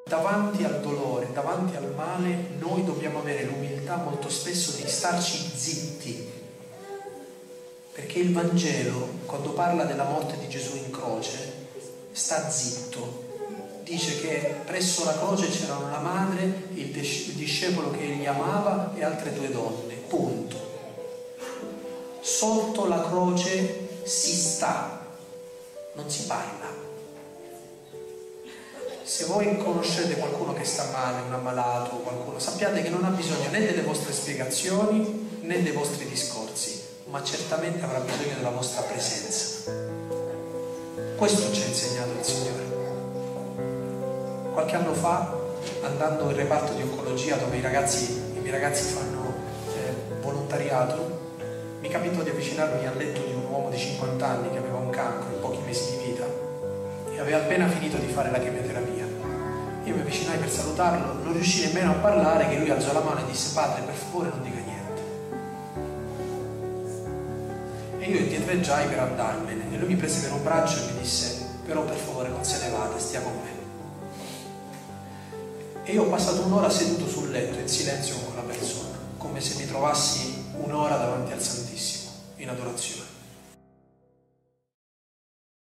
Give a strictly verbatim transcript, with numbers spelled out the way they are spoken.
Davanti al dolore, davanti al male, noi dobbiamo avere l'umiltà molto spesso di starci zitti, perché il Vangelo, quando parla della morte di Gesù in croce, sta zitto. Dice che presso la croce c'erano la madre, il discepolo che egli amava e altre due donne, punto. Sotto la croce si sta, non si parla. Se voi conoscete qualcuno che sta male, un ammalato, qualcuno, sappiate che non ha bisogno né delle vostre spiegazioni né dei vostri discorsi, ma certamente avrà bisogno della vostra presenza. Questo ci ha insegnato il Signore. Qualche anno fa, andando in reparto di oncologia dove i ragazzi, i miei ragazzi fanno eh, volontariato, mi capitò di avvicinarmi al letto di un uomo di cinquanta anni che aveva un cancro in pochi mesi di vita e aveva appena finito di fare la chemioterapia. Io mi avvicinai per salutarlo, non riuscii nemmeno a parlare che lui alzò la mano e disse: padre, per favore non dica niente. E io indietreggiai per andarmene e lui mi prese per un braccio e mi disse: però per favore non se ne vada, stia con me. E io ho passato un'ora seduto sul letto in silenzio con quella persona, come se mi trovassi un'ora davanti al Santissimo in adorazione.